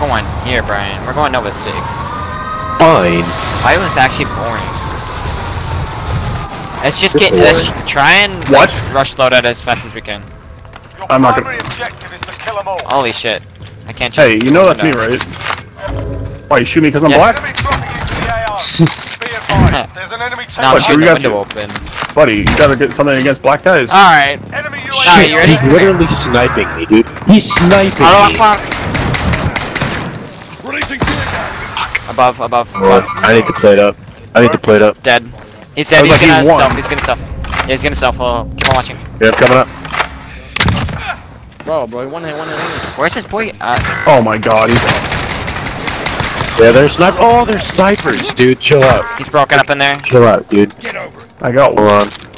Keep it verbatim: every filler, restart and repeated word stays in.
going here, Brian. We're going Nova six. Fine. Five was actually boring. Let's just It's get. Let's boring. try and What? rush loadout as fast as we can. Your I'm not gonna- primary objective is to kill them all. Holy shit! I can't. check Hey, the you know that's me, window. right? Why, you shoot me because I'm Yeah. black? Enemy dropping into the A R. Be advised, there's an enemy No, I'm What, shooting we the got window you. open. Buddy, you gotta get something against black guys. Alright. Enemy U A V. Alright, you ready? He's literally sniping me, dude. He's sniping Allahu me. Akbar. Releasing tear gas. Above, above, Oh, above. I need to play it up. I need to play it up. Dead. He said I was he's like, gonna he won. self. He's gonna self. Yeah, he's gonna self. Oh, keep on watching. Yeah, I'm coming up. Bro, bro, one hit, one hit. Where's this boy? Uh, Oh my god, he's... Yeah, they're snipers. Oh, they're snipers, dude. Chill out. he's broken up in there. Chill out, dude. Get over it. I got one. Hold on.